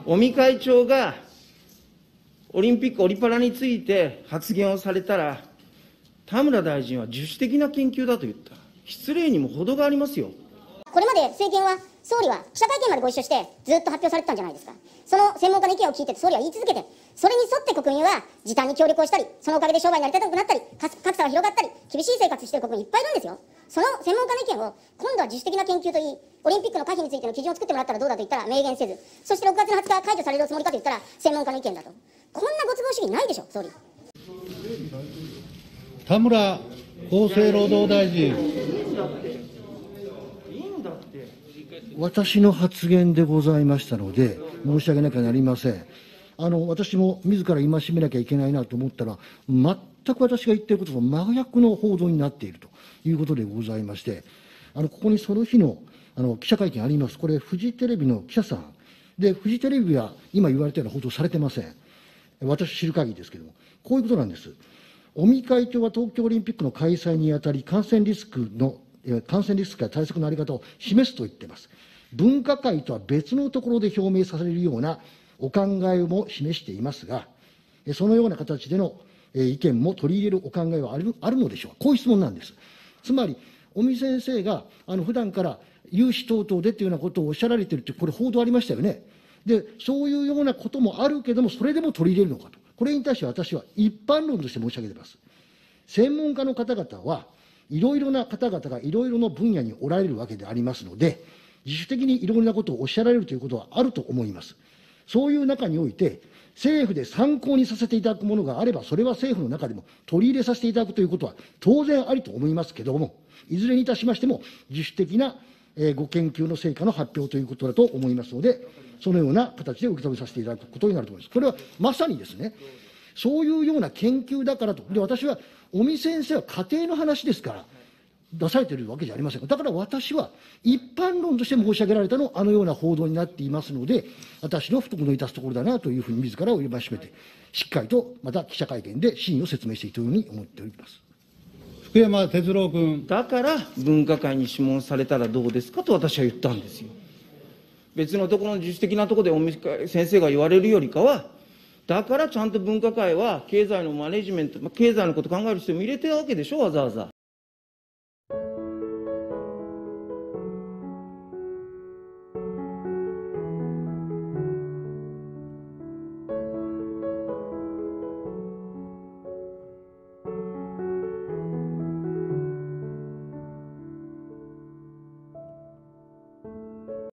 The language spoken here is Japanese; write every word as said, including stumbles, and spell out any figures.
尾身会長がオリンピック、オリパラについて発言をされたら、田村大臣は自主的な研究だと言った。失礼にも程がありますよ。 これまで政権は、総理は記者会見までご一緒して、ずっと発表されてたんじゃないですか。その専門家の意見を聞いて、総理は言い続けて、それに沿って国民は時短に協力をしたり、そのおかげで商売になりたくなったり、格差が広がったり、厳しい生活している国民いっぱいいるんですよ。その専門家の意見を、今度は自主的な研究といい、オリンピックの可否についての基準を作ってもらったらどうだと言ったら明言せず、そしてろくがつのはつか解除されるおつもりかと言ったら、専門家の意見だと。こんなご都合主義ないでしょ、総理。 田村厚生労働大臣。私の発言でございましたので、申し上げなきゃなりません。あの私も自ら戒めなきゃいけないなと思ったら、全く私が言っていることと真逆の報道になっているということでございまして、あのここにその日のあの記者会見あります、これ、フジテレビの記者さんで、フジテレビは今言われたような報道されてません。私知る限りですけれども、こういうことなんです。尾身会長は東京オリンピックの開催にあたり、感染リスクの、感染リスクや対策の在り方を示すと言っています。分科会とは別のところで表明されるようなお考えも示していますが、そのような形での意見も取り入れるお考えはあるあるのでしょうか、こういう質問なんです。つまり、尾身先生があの普段から有志等々でというようなことをおっしゃられているという、これ、報道ありましたよね。で、そういうようなこともあるけれども、それでも取り入れるのかと、これに対して私は一般論として申し上げています。専門家の方々はいろいろな方々がいろいろな分野におられるわけでありますので、自主的にいろいろなことをおっしゃられるということはあると思います。そういう中において、政府で参考にさせていただくものがあれば、それは政府の中でも取り入れさせていただくということは当然ありと思いますけれども、いずれにいたしましても、自主的なご研究の成果の発表ということだと思いますので、そのような形で受け止めさせていただくことになると思います。これはまさにですね、そういうような研究だからと、で私は、尾身先生は家庭の話ですから、出されているわけじゃありません。だから私は一般論として申し上げられたのあのような報道になっていますので、私の不徳の致すところだなというふうに自らを戒めて、しっかりとまた記者会見で真意を説明していくというふうに思っております。 福山哲郎君。 だから分科会に諮問されたらどうですかと私は言ったんですよ。別のところの自主的なところで尾身先生が言われるよりかは、だからちゃんと分科会は経済のマネジメント、経済のこと考える人も入れてるわけでしょ、わざわざ。